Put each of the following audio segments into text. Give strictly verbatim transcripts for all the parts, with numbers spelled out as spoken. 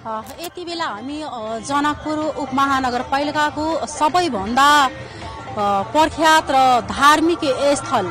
यति बेला हामी जनकपुर उपमहानगरपालिकाको सबैभन्दा प्रख्यात र धार्मिक स्थल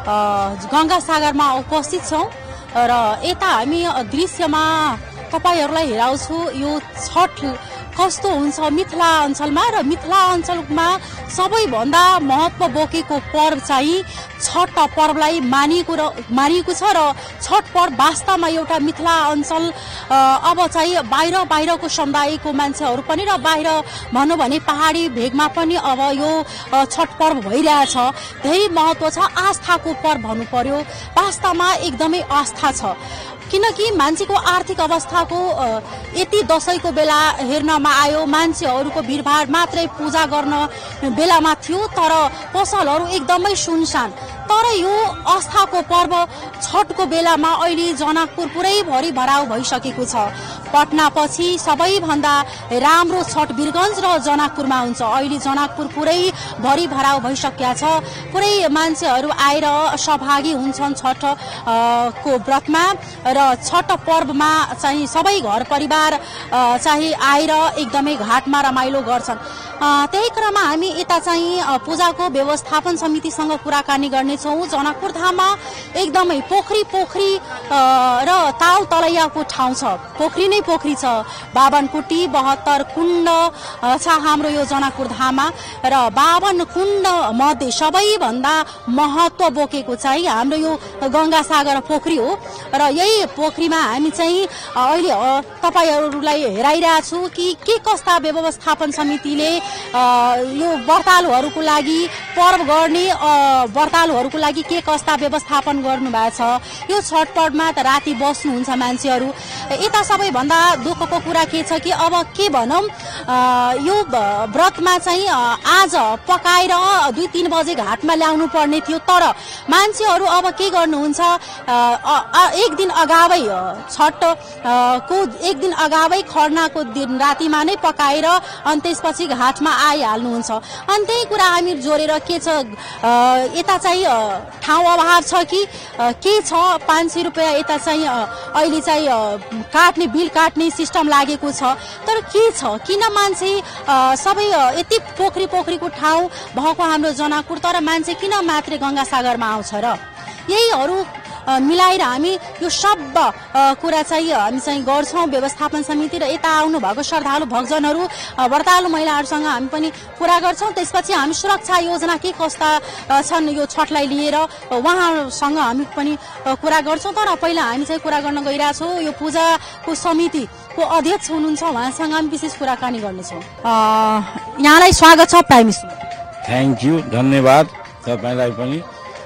गंगासागरमा उपस्थित छौं र यता हामी दृश्यमा तपाईहरुलाई हेराउँछु यो छठ कस्तो हुन्छ मिथिला अञ्चलमा र मिथिला अञ्चलमा सबैभन्दा महत्व बोकेको पर्व चाहिँ छठ पर्वलाई मानिएको र मानिएको छ र छठ पर्व वास्तवमा एउटा मिथिला अञ्चल अब चाहिँ बाहिर बाहिरको समुदायको मान्छेहरू पनि र बाहिर भनौं भने पहाडी भेगमा पनि अब यो छठ पर्व भइरहेछ। धेरै महत्व छ, आस्थाको पर्व भन्नु पर्यो। वास्तवमा एकदमै आस्था छ किनकि मान्छेको आर्थिक अवस्थाको यति दशैंको बेला हेर्नमा आयो, मान्छेहरूको भिडभाड मात्रै पूजा गर्न बेलामा थियो तर पसलहरू एकदमै सुनसान। तर यो आस्थाको पर्व छठको बेलामा अहिले जनकपुर पुरै भरि भराउ भइसकेको छ। पटना पछि सबैभन्दा राम्रो छठ वीरगञ्ज र जनकपुरमा हुन्छ। अहिले जनकपुर पुरै भरि भराउ भइसकेको छ। पुरै मान्छेहरू आएर सहभागी हुन्छन् छठ को व्रतमा र छठ पर्वमा चाहिँ सबै घर परिवार चाहिँ आएर एकदमै घाटमा रमाइलो गर्छन्। त्यही क्रममा हामी यता चाहिँ पूजाको व्यवस्थापन समितिसँग कुराकानी गर्नेछौँ। जनकपुर धाममा एकदमै पोखरी पोखरी र ताल तलैयाको ठाउँ छ, पोखरी नै पोखरी छ। बावन कुटी बहत्तर कुण्ड छ हाम्रो यो जनकपुर धाममा र बावन कुण्ड मध्ये सबैभन्दा महत्व बोकेको चाहिँ हाम्रो यो गंगासागर पोखरी हो र यही पोखरीमा हामी चाहिँ अहिले तपाईहरुलाई हेराइरहेछु कि के कस्ता व्यवस्थापन समितिले यो व्रतालुहरूको लागि पर्व गर्ने व्रतालुहरूको लागि के कस्ता व्यवस्थापन गर्नु भएको छ। यो छठ पर्वमा त राति बस्नुहुन्छ मान्छेहरू। यता सबैभन्दा दुःखको कुरा के छ कि अब के भनौं यो व्रतमा चाहिँ आज पकाएर दुई तीन बजे घाटमा ल्याउनु पर्ने थियो तर मान्छेहरू अब के गर्नुहुन्छ एक दिन अगावै छठ को एक दिन अगावै खरनाको दिन रातिमा नै पकाएर अनि त्यसपछि घाटमा आइहाल्नुहुन्छ। अनि त्यही कुरा हामी जोडेर के छ यता चाहिँ ठाउँ अभाव छ कि के छ पाँच सय रुपियाँ यता चाहिँ अहिले चाहिँ काट्ने बिल काट्ने सिस्टम लागेको छ तर के छ किन मान्छे सबै यति पोखरी पोखरीको ठाउँ भएको हाम्रो जनकपुर तर मान्छे किन मात्रै गंगासागरमा आउँछ र यहीहरू मिलाएर हामी यो सब कुरा चाहिँ हामी चाहिँ गर्छौं। व्यवस्थापन समिति र यता आउनु भएको श्रद्धालु भक्तजनहरू व्रतालु महिलाहरूसँग हामी पनि कुरा गर्छौं। त्यसपछि हामी सुरक्षा योजना के कस्ता छन् यो छठलाई लिएर उहाँसँग हामी पनि कुरा गर्छौं। तर पहिला हामी चाहिँ कुरा गर्न गइरहेछौं यो पूजाको समितिको अध्यक्ष हुनुहुन्छ उहाँसँग हामी विशेष कुराकानी गर्नेछौं। यहाँलाई स्वागत छ प्राइम मिनिस्टर। थ्यांक यू, धन्यवाद तपाईलाई पनि।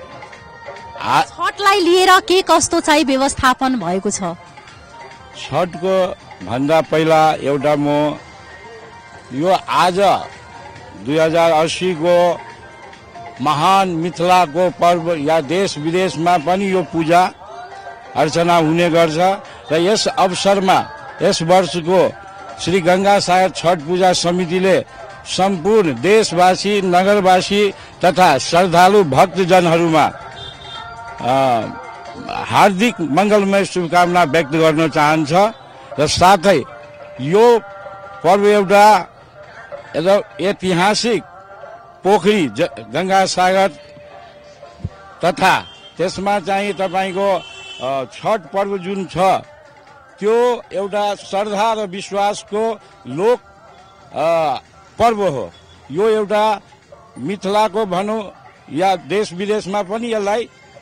छठलाई लिएर के कस्तो चाहिँ व्यवस्थापन भएको छ? छठको भन्दा पहिला एउटा म यो आज दुई हजार अस्सी को महान मिथिलाको पर्व या देश विदेशमा पनि यो पूजा अर्चना हुने गर्छ र यस अवसरमा यस वर्षको श्री गंगासागर छठ पूजा समितिले सम्पूर्ण देशवासी नगरवासी तथा श्रद्धालु भक्तजनहरूमा हार्दिक मंगलमय शुभकामना व्यक्त गर्न चाहन्छ र साथै यो पर्व एउटा ऐतिहासिक पोखरी गंगासागर तथा त्यसमा चाहिँ तपाईको छठ पर्व जुन छ त्यो एउटा श्रद्धा र विश्वासको लोक पर्व हो। यो एउटा मिथिलाको भनौं या देश विदेशमा पनि यसलाई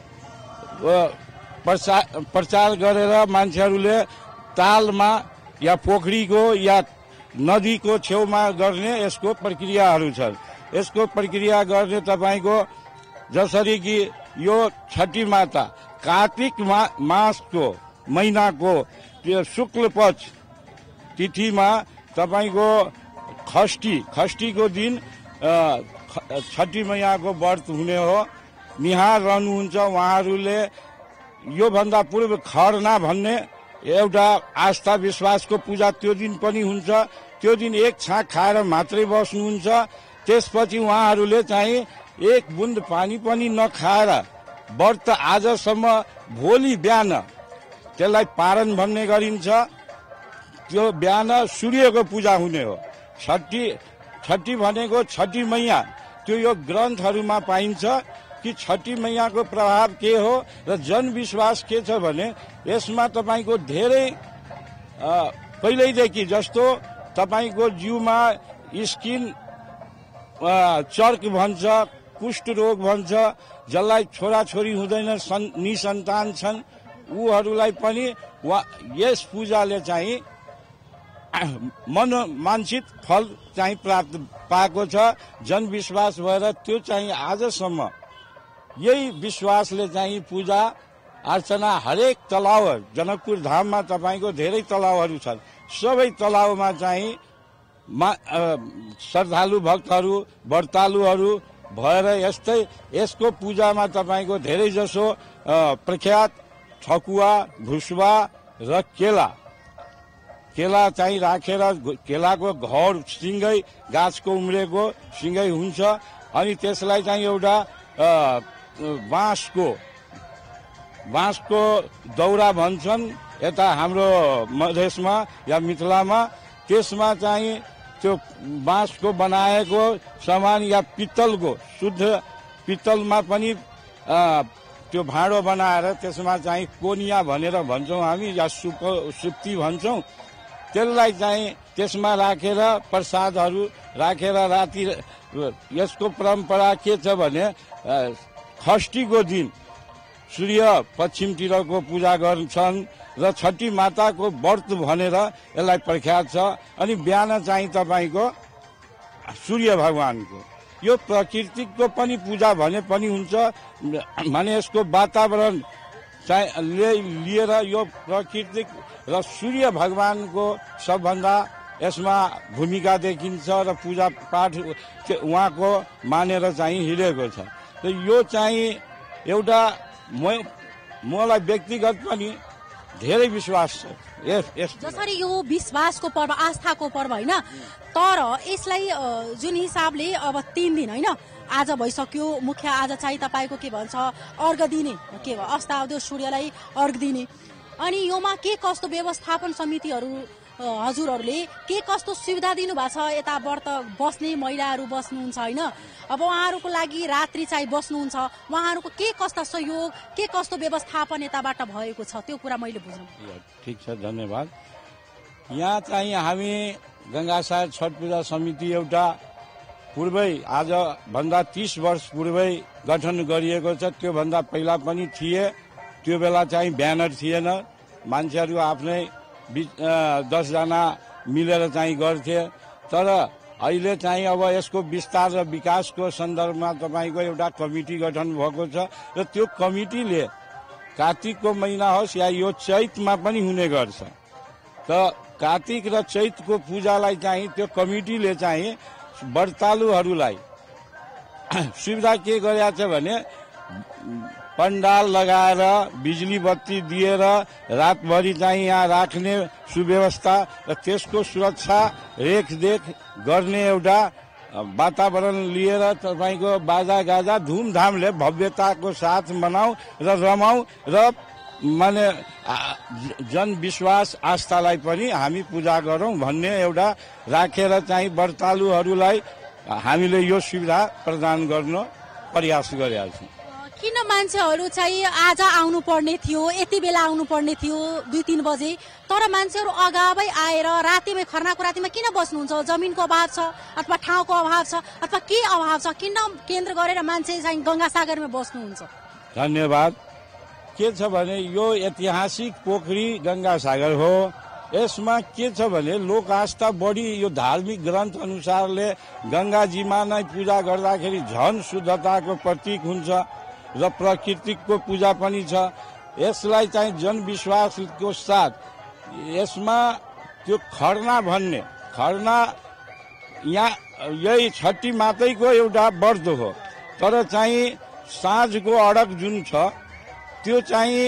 प्रचार प्रचार गरेर मान्छेहरूले तालमा या पोखरीको या नदीको छेउमा गर्ने यसको प्रक्रियाहरू छन्। यसको प्रक्रिया गर्ने तपाईको जसरी कि यो छठी माता कार्तिक मा, मासको महिनाको शुक्ल पक्ष तिथिमा तपाईको खष्टी खष्टीको दिन छठी मैयाको व्रत हुने हो। निहार रहनुहुन्छ उहाँहरूले। यो भन्दा पूर्व खरना भन्ने एउटा आस्था विश्वासको पूजा त्यो दिन पनि हुन्छ। त्यो दिन एक छाक खाएर मात्रै बस्नुहुन्छ। त्यसपछि उहाँहरूले चाहिँ एक बुन्द पानी पनि नखाएर व्रत आजसम्म भोलि बिहान त्यसलाई पारण भन्ने गरिन्छ। त्यो बिहान सूर्यको पूजा हुने हो। छठी छठी भनेको छठी मैया, त्यो यो ग्रन्थहरूमा पाइन्छ कि छठी मैयाको प्रभाव के हो र जनविश्वास के छ भने यसमा तपाईँको धेरै पहिल्यैदेखि जस्तो तपाईँको जिउमा स्किन चर्क भन्छ, कुष्ठ रोग भन्छ, जसलाई छोराछोरी हुँदैन, निसन्तान छन्, उहरूलाई पनि यस पूजाले चाहिँ मनोमांसित फल चाहिँ प्राप्त पाएको छ। जनविश्वास भएर त्यो चाहिँ आजसम्म यही विश्वासले चाहिँ पूजा अर्चना हरेक तलाउ, जनकपुर धाममा तपाईँको धेरै तलाउहरू छन्, सबै तलाउमा चाहिँ श्रद्धालु भक्तहरू व्रतालुहरू भएर यस्तै यसको पूजामा तपाईँको धेरै जसो प्रख्यात ठकुवा, भुसुवा र केला केला चाहिँ राखेर केलाको घर सिँगै गाछको उम्रेको सिँगै हुन्छ अनि त्यसलाई चाहिँ एउटा बाँसको बाँसको दौरा भन्छन् यता हाम्रो मधेसमा या मिथिलामा। त्यसमा चाहिँ त्यो बाँसको बनाएको सामान या पित्तलको शुद्ध पित्तलमा पनि त्यो भाँडो बनाएर त्यसमा चाहिँ कोनिया भनेर भन्छौँ हामी या सुप सुप्ती भन्छौँ। त्यसलाई चाहिँ त्यसमा राखेर प्रसादहरू राखेर राति यसको परम्परा के छ भने षष्ठीको दिन सूर्य पश्चिमतिरको पूजा गर्छन् र छठी माताको व्रत भनेर यसलाई प्रख्यात छ। अनि बिहान चाहिँ तपाईँको सूर्य भगवानको यो प्रकृतिको पनि पूजा भने पनि हुन्छ, माने यसको वातावरण चाहिँ लिएर यो प्राकृतिक र सूर्य भगवानको सबभन्दा यसमा भूमिका देखिन्छ र पूजा पाठ उहाँको मानेर चाहिँ हिँडेको छ। र यो चाहिँ एउटा मलाई व्यक्तिगत पनि धेरै विश्वास छ। जसरी यो विश्वासको पर्व, आस्थाको पर्व होइन, तर यसलाई जुन हिसाबले अब तीन दिन होइन आज भइसक्यो, मुख्य आज चाहिँ तपाईँको के भन्छ अर्घ दिने, के अस्ताउँदो सूर्यलाई अर्घ दिने, अनि योमा के कस्तो व्यवस्थापन समितिहरू हजुरहरूले के कस्तो सुविधा दिनुभएको छ? यता व्रत बस्ने महिलाहरू बस्नुहुन्छ होइन, अब उहाँहरूको लागि रात्रि चाहिँ बस्नुहुन्छ, उहाँहरूको के कस्ता सहयोग, के कस्तो व्यवस्थापन यताबाट भएको छ, त्यो कुरा मैले बुझ्नु। ठिक छ, धन्यवाद। यहाँ चाहिँ हामी गंगासागर छठ पूजा समिति एउटा पूर्वै आजभन्दा तीस वर्ष पूर्वै गठन गरिएको छ। त्योभन्दा पहिला पनि थिए, त्यो बेला चाहिँ ब्यानर थिएन, मान्छेहरू आफ्नै दसजना मिलेर चाहिँ गर्थे। तर अहिले चाहिँ अब यसको विस्तार र विकासको सन्दर्भमा तपाईँको एउटा कमिटी गठन भएको छ र त्यो कमिटीले कार्तिकको महिना होस् या यो चैतमा पनि हुने गर्छ। त कार्तिक र चैतको पूजालाई चाहिँ त्यो कमिटीले चाहिँ व्रतालुहरूलाई सुविधा के गरेको छ भने पण्डाल लगाएर बिजुली बत्ती दिएर रातभरि चाहिँ यहाँ राख्ने सुव्यवस्था र त्यसको सुरक्षा रेखदेख गर्ने एउटा वातावरण लिएर तपाईँको बाजा गाजा धुमधामले भव्यताको साथ मनाऊ र रमाऊ र माने जनविश्वास आस्थालाई पनि हामी पूजा गरौँ भन्ने एउटा राखेर चाहिँ व्रतालुहरूलाई हामीले यो सुविधा प्रदान गर्न प्रयास गरेका छौँ। किन मान्छेहरू चाहिँ आज आउनु पर्ने थियो, यति बेला आउनु पर्ने थियो दुई तीन बजे, तर मान्छेहरू अगावै आएर रातिमै खर्नाको रातिमा किन बस्नुहुन्छ? जमिनको अभाव छ अथवा ठाउँको अभाव छ अथवा के अभाव छ? किन केन्द्र गरेर मान्छे चाहिँ गंगासागरमा बस्नुहुन्छ? धन्यवाद। के छ भने यो ऐतिहासिक पोखरी गंगासागर हो। यसमा के छ भने लोक आस्था बढी, यो धार्मिक ग्रन्थ अनुसारले गंगाजीमा नै पूजा गर्दाखेरि झन शुद्धताको प्रतीक हुन्छ र प्राकृतिकको पूजा पनि छ। यसलाई चाहिँ जनविश्वासको साथ यसमा त्यो खर्ना भन्ने, खर्ना यहाँ यही छठी मातैको एउटा व्रत हो, तर चाहिँ साँझको अडक जुन छ त्यो चाहिँ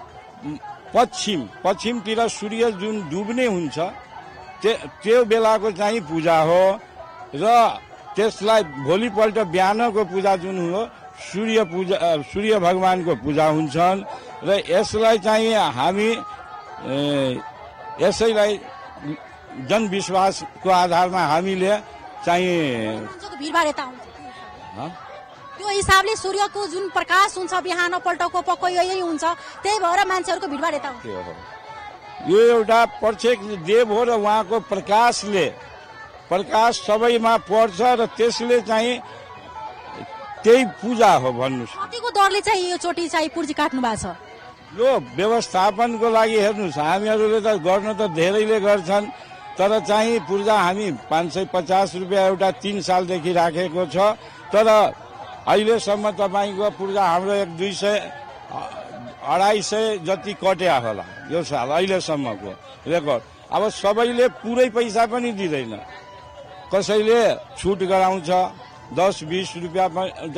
पश्चिम पश्चिमतिर सूर्य जुन डुब्ने हुन्छ त्यो बेलाको चाहिँ पूजा हो र त्यसलाई भोलिपल्ट बिहानको पूजा जुन हो सूर्य पूजा, सूर्य भगवानको पूजा हुन्छन् र यसलाई चाहिँ हामी यसैलाई जनविश्वासको आधारमा हामीले चाहिँ भिडभाड यता आउँछ त्यो हिसाबले सूर्यको जुन प्रकाश हुन्छ बिहान पल्टको पक्कै यही हुन्छ, त्यही भएर मान्छेहरूको भिडभाड यता हुन्छ। यो एउटा प्रत्येक देव हो र उहाँको प्रकाशले प्रकाश सबैमा पर्छ र त्यसले चाहिँ त्यही पूजा हो भन्नुहोस्। कतिको दरले चाहिँ यो चोटी चाहिँ पुर्जी काट्नु भएको छ? यो व्यवस्थापनको लागि हेर्नुहोस्, हामीहरूले त गर्न त धेरैले गर्छन्, तर चाहिँ पूर्जा हामी पाँच सय पचास रुपियाँ एउटा तीन सालदेखि राखेको छ, तर अहिलेसम्म तपाईँको पूर्जा हाम्रो एक दुई सय अढाई सय जति कट्या होला यो साल अहिलेसम्मको रेकर्ड। अब सबैले पुरै पैसा पनि दिँदैन, कसैले छुट गराउँछ, दस बिस रुपियाँ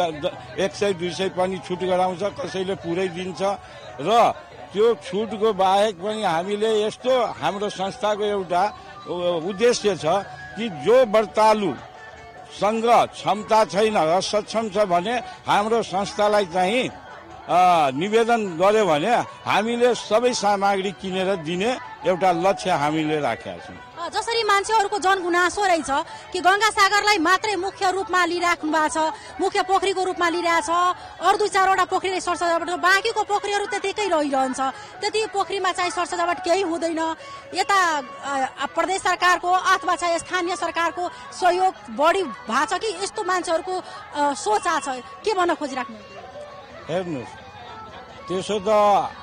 एक सय दुई सय पनि छुट गराउँछ, कसैले पुरै दिन्छ। र त्यो छुटको बाहेक पनि हामीले यस्तो हाम्रो संस्थाको एउटा उद्देश्य छ कि जो व्रतालु सँग क्षमता छैन र सक्षम छ भने हाम्रो संस्थालाई चाहिँ निवेदन गर्यो भने हामीले सबै सामग्री किनेर दिने एउटा लक्ष्य हामीले राखेका छौँ। जसरी मान्छेहरूको जनगुनासो रहेछ कि गंगा सागरलाई मात्रै मुख्य रूपमा लिइराख्नु भएको छ, मुख्य पोखरीको रूपमा लिइरहेछ, अरू दुई चारवटा पोखरीले सरसजावट, बाँकीको पोखरीहरू त्यतिकै रहिरहन्छ, त्यति पोखरीमा चाहिँ सरसजावट केही हुँदैन। यता प्रदेश सरकारको अथवा चाहिँ स्थानीय सरकारको सहयोग बढी भएको छ कि यस्तो मान्छेहरूको सोच आछ, के भन्न खोजिराख्नु? हेर्नुहोस्, त्यसो त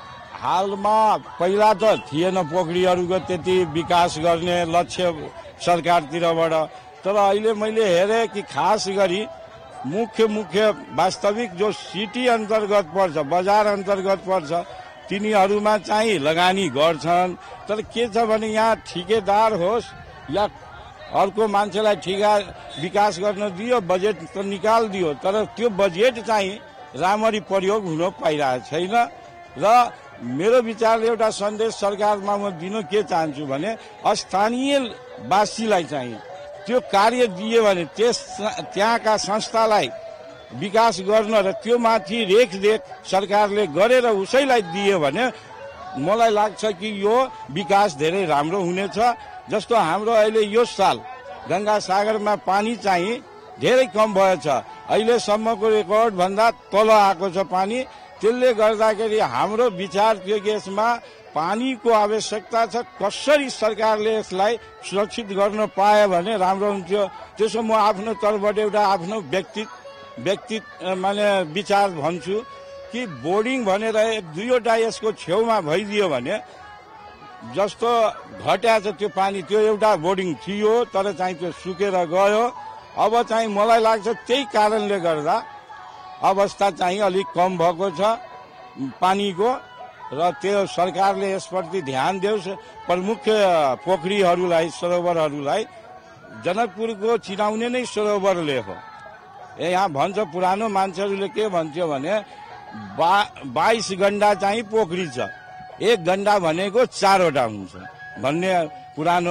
हालमा पहिला त थिएन पोखरीहरूको त्यति विकास गर्ने लक्ष्य सरकारतिरबाट, तर अहिले मैले हेरेँ कि खास गरी मुख्य मुख्य वास्तविक जो सिटी अन्तर्गत पर्छ, बजार अन्तर्गत पर्छ, तिनीहरूमा चाहिँ लगानी गर्छन्। तर के छ भने यहाँ ठेकेदार होस् या अर्को मान्छेलाई ठिका विकास गर्न दियो, बजेट त निकालिदियो, तर त्यो बजेट चाहिँ राम्ररी प्रयोग हुन पाइरहेको छैन। र मेरो विचारले एउटा सन्देश सरकारमा म दिन के चाहन्छु भने स्थानीयवासीलाई चाहिँ त्यो कार्य दिए भने त्यस त्यहाँका संस्थालाई विकास गर्न र त्यो माथि रेखदेख सरकारले गरेर उसैलाई दिए भने मलाई लाग्छ कि यो विकास धेरै राम्रो हुनेछ। जस्तो हाम्रो अहिले यो साल गंगा सागरमा पानी चाहिँ धेरै कम भएछ, अहिलेसम्मको रेकर्ड भन्दा तल आएको छ पानी। त्यसले गर्दाखेरि हाम्रो विचार थियो कि यसमा पानीको आवश्यकता छ, कसरी सरकारले यसलाई सुरक्षित गर्न पाए भने राम्रो हुन्थ्यो। त्यसो म आफ्नो तर्फबाट एउटा आफ्नो व्यक्ति व्यक्ति माने विचार भन्छु कि बोर्डिङ भनेर एक दुईवटा यसको छेउमा भइदियो भने, जस्तो घट्या छ त्यो पानी, त्यो एउटा बोर्डिङ थियो तर चाहिँ त्यो सुकेर गयो। अब चाहिँ मलाई लाग्छ त्यही कारणले गर्दा अवस्था चाहिँ अलिक कम भएको छ पानीको, र त्यो सरकारले यसप्रति ध्यान देओस्। प्रमुख पोखरीहरूलाई सरोवरहरूलाई जनकपुरको चिनाउने नै सरोवरले हो। यहाँ भन्छ पुरानो मान्छेहरूले के भन्थ्यो भने बा बाइस गण्डा चाहिँ पोखरी छ, एक गण्डा भनेको चारवटा हुन्छ भन्ने पुरानो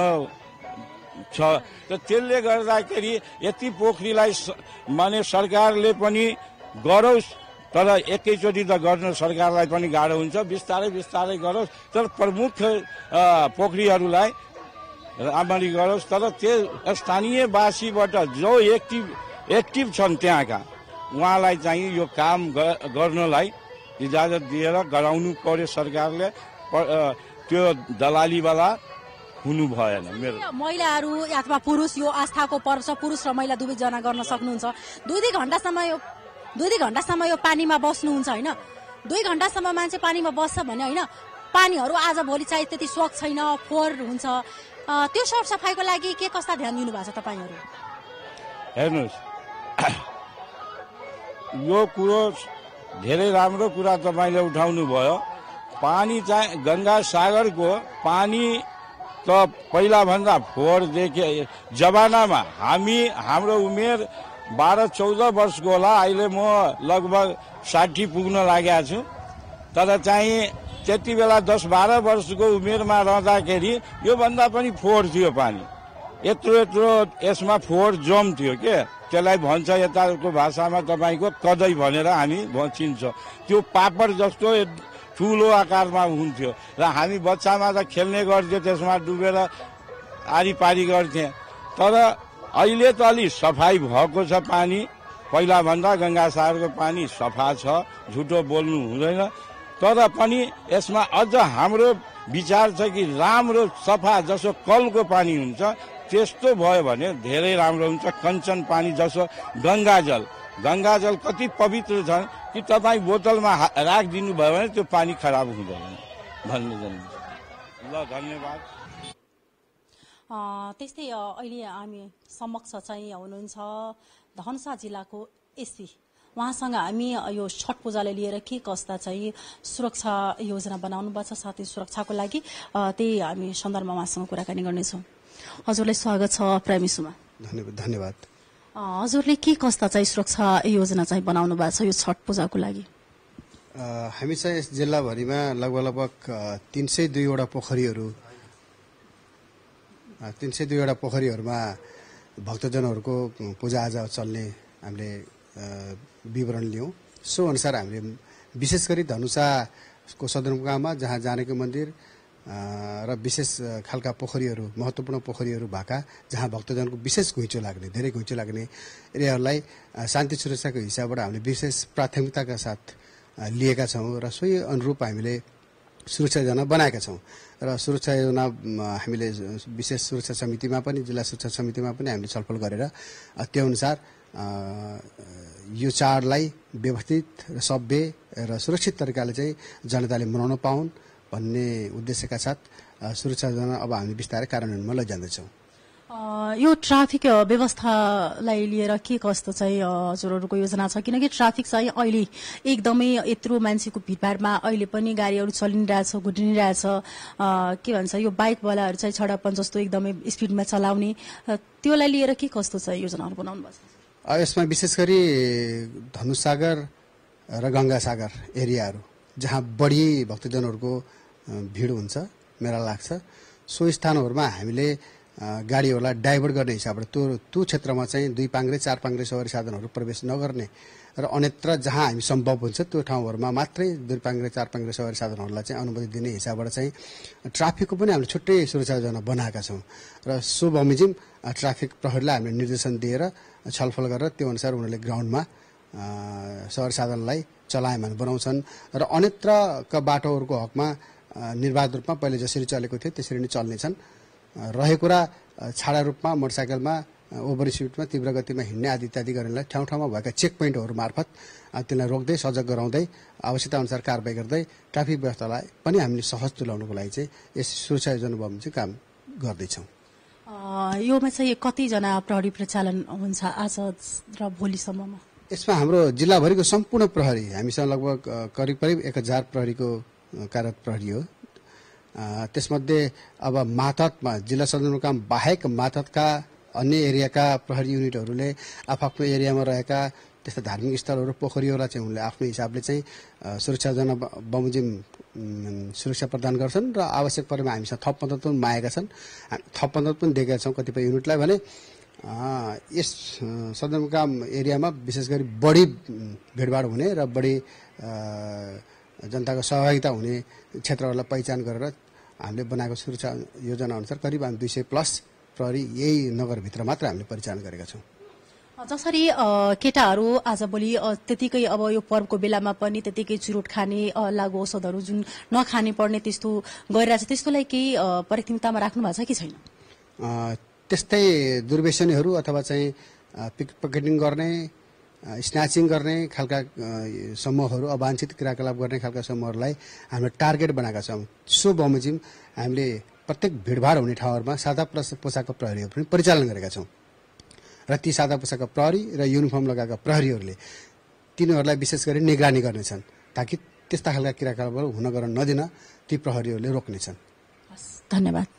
छ। त त्यसले गर्दाखेरि यति पोखरीलाई माने सरकारले पनि गरोस्, तर एकैचोटि त गर्न सरकारलाई पनि गाह्रो हुन्छ, बिस्तारै बिस्तारै गरोस्, तर प्रमुख पोखरीहरूलाई राम्ररी गरोस्। तर त्यो स्थानीयवासीबाट जो एक्टिभ एक्टिभ छन् त्यहाँका, उहाँलाई चाहिँ यो काम गर्नलाई इजाजत दिएर गराउनु पर्यो सरकारले। त्यो दलालीवाला हुनु भएन। मेरो महिलाहरू अथवा पुरुष, यो आस्थाको पर्व छ, पुरुष र महिला दुवैजना गर्न सक्नुहुन्छ। दुई दुई घण्टासम्म यो दुई दुई घण्टासम्म यो पानीमा बस्नुहुन्छ होइन, दुई घण्टासम्म मान्छे पानीमा बस्छ भने होइन, पानीहरू आज भोलि चाहिँ त्यति स्वच्छ छैन, फोहोर हुन्छ, त्यो सरसफाइको लागि के कस्ता ध्यान दिनुभएको छ तपाईँहरू? हेर्नुहोस्, यो कुरो धेरै राम्रो कुरा तपाईँले उठाउनु भयो। पानी चाहिँ गंगा सागरको पानी त पहिलाभन्दा फोहोर देखे जमानामा हामी हाम्रो उमेर बाह्र चौध वर्षको होला, अहिले म लगभग साठी पुग्न लागेको छु। तर चाहिँ त्यति बेला दस बाह्र वर्षको उमेरमा रहँदाखेरि योभन्दा पनि फोहोर थियो पानी, यत्रो यत्रो यसमा फोहोर जम थियो के, त्यसलाई भन्छ यताको भाषामा तपाईँको कदै भनेर हामी चिन्छौँ। त्यो पापड जस्तो ठुलो आकारमा हुन्थ्यो र हामी बच्चामा त खेल्ने गर्थ्यो, त्यसमा डुबेर आरीपारी गर्थे। तर अहिले त अलि सफाई भएको छ पानी, पहिलाभन्दा गङ्गासागरको पानी सफा छ, झुटो बोल्नु हुँदैन। तर पनि यसमा अझ हाम्रो विचार छ कि राम्रो सफा जसो कलको पानी हुन्छ त्यस्तो भयो भने धेरै राम्रो हुन्छ। कञ्चन पानी जसो गङ्गाजल गङ्गाजल कति पवित्र छ कि तपाईँ बोतलमा राखिदिनु भयो भने त्यो पानी खराब हुँदैन भन्ने जन्म। ल धन्यवाद। त्यस्तै अहिले हामी समक्ष चाहिँ हुनुहुन्छ धनुषा जिल्लाको एसपी, उहाँसँग हामी यो छठ पूजालाई लिएर के कस्ता चाहिँ सुरक्षा योजना बनाउनु भएको छ, साथै सुरक्षाको लागि त्यही हामी सन्दर्भमा उहाँसँग कुराकानी गर्नेछौँ। हजुरलाई स्वागत छ प्राइम इस्युमा। धन्यवाद धन्यवाद। हजुरले के कस्ता चाहिँ सुरक्षा योजना चाहिँ बनाउनु भएको छ यो छठ पूजाको लागि? हामी चाहिँ यस जिल्लाभरिमा लगभग लगभग तीन सय दुईवटा पोखरीहरू तीन सय दुईवटा पोखरीहरूमा भक्तजनहरूको पूजाआजा चल्ने हामीले विवरण लियौँ। सो अनुसार हामीले विशेष गरी धनुषाको सदरमुकाममा जहाँ जानकी मन्दिर र विशेष खालका पोखरीहरू, महत्त्वपूर्ण पोखरीहरू भएका जहाँ भक्तजनको विशेष घुइँचो लाग्ने धेरै घुइँचो लाग्ने एरियाहरूलाई शान्ति सुरक्षाको हिसाबबाट हामीले विशेष प्राथमिकताका साथ लिएका छौँ र सोही अनुरूप हामीले सुरक्षा योजना बनाएका छौँ। र सुरक्षा योजना हामीले विशेष सुरक्षा समितिमा पनि, जिल्ला सुरक्षा समितिमा पनि हामीले छलफल गरेर त्यो अनुसार यो चाडलाई व्यवस्थित र सभ्य र सुरक्षित तरिकाले चाहिँ जनताले मनाउन पाउन् भन्ने उद्देश्यका साथ सुरक्षा योजना अब हामी बिस्तारै कार्यान्वयनमा लैजाँदैछौँ। यो ट्राफिक व्यवस्थालाई लिएर के कस्तो चाहिँ हजुरहरूको योजना छ? किनकि ट्राफिक चाहिँ अहिले एकदमै यत्रो मान्छेको भिडभाडमा अहिले पनि गाडीहरू चलिरहेछ, घुटिरहेछ, के भन्छ यो बाइकवालाहरू चाहिँ छडापन जस्तो एकदमै स्पिडमा चलाउने, त्योलाई लिएर के कस्तो चाहिँ योजनाहरू बनाउनु भएको छ? यसमा विशेष गरी धनुषसागर र गङ्गासागर एरियाहरू जहाँ बढी भक्तजनहरूको भिड हुन्छ, मेला लाग्छ, सो स्थानहरूमा हामीले गाडीहरूलाई डाइभर्ट गर्ने हिसाबबाट त्यो त्यो क्षेत्रमा चाहिँ दुई पाङ्ग्रे चार पाङ्ग्रे सवारी साधनहरू प्रवेश नगर्ने र अन्यत्र जहाँ हामी सम्भव हुन्छ त्यो ठाउँहरूमा मात्रै दुई पाङ्ग्रे चार पाङ्ग्रे सवारी साधनहरूलाई चाहिँ अनुमति दिने हिसाबबाट चाहिँ ट्राफिकको पनि हामीले छुट्टै सुरक्षा योजना बनाएका छौँ। र सो बमोजिम ट्राफिक प्रहरीलाई हामीले निर्देशन दिएर छलफल गरेर त्यो अनुसार उनीहरूले ग्राउन्डमा सवारी साधनलाई चलायमान बनाउँछन् र अन्यत्रका बाटोहरूको हकमा निर्वाध रूपमा पहिले जसरी चलेको थियो त्यसरी नै चल्नेछन्। रहेको कुरा छाडा रूपमा मोटरसाइकलमा ओभर स्पिडमा तीव्र गतिमा हिँड्ने आदि इत्यादि गर्नेलाई ठाउँ ठाउँमा भएका चेक पोइन्टहरू मार्फत त्यसलाई रोक्दै सजग गराउँदै आवश्यकता अनुसार कारबाही गर्दै ट्राफिक व्यवस्थालाई पनि हामीले सहज तुल्याउनको लागि चाहिँ यस सुरक्षा योजना बमोजिम चाहिँ काम गर्दैछौँ। योमा चाहिँ कतिजना प्रहरी प्रचालन हुन्छ आज र भोलिसम्ममा? यसमा हाम्रो जिल्लाभरिको सम्पूर्ण प्रहरी हामीसँग लगभग करिब करिब एक हजार प्रहरीको कार्यरत प्रहरी हो। त्यसमध्ये अब मातहतमा जिल्ला सदरमुकाम बाहेक मातहतका अन्य एरियाका प्रहरी युनिटहरूले आफ्नो एरियामा रहेका त्यस्ता धार्मिक स्थलहरू, पोखरीहरूलाई चाहिँ उनले आफ्नो हिसाबले चाहिँ सुरक्षा योजना बमोजिम सुरक्षा प्रदान गर्छन् र आवश्यक परेमा हामीसँग थप मद्दत पनि मागेका छन्। थप मद्दत पनि दिएका छौँ कतिपय युनिटलाई भने यस सदरमुकाम एरियामा विशेष गरी बढी भिडभाड हुने र बढी जनताको सहभागिता हुने क्षेत्रहरूलाई पहिचान गरेर हामीले बनाएको सुरक्षा योजना अनुसार करिब हामी दुई सय प्लस प्रहरी यही नगरभित्र मात्र हामीले परिचालन गरेका छौँ। जसरी केटाहरू आजभोलि त्यतिकै अब यो पर्वको बेलामा पनि त्यतिकै चुरोट खाने, लागु औषधहरू जुन नखाने पर्ने त्यस्तो गरिरहेछ, त्यस्तोलाई केही प्राथमिकतामा राख्नु भएको छ कि छैन? त्यस्तै दुर्व्यसनीहरू अथवा चाहिँ पिक पकेटिङ गर्ने, स्न्याचिङ गर्ने खालका समूहहरू, अवाञ्छित क्रियाकलाप गर्ने खालका समूहहरूलाई हामीले टार्गेट बनाएका छौँ। सो बमोजिम हामीले प्रत्येक भिडभाड हुने ठाउँहरूमा सादा पोसाकका प्रहरीहरू पनि परिचालन गरेका छौँ र ती सादा पोसाकका प्रहरी र युनिफर्म लगाएका प्रहरीहरूले तिनीहरूलाई विशेष गरी निगरानी गर्नेछन् ताकि त्यस्ता खालका क्रियाकलापहरू हुन गर्न नदिन ती प्रहरीहरूले रोक्नेछन्। धन्यवाद।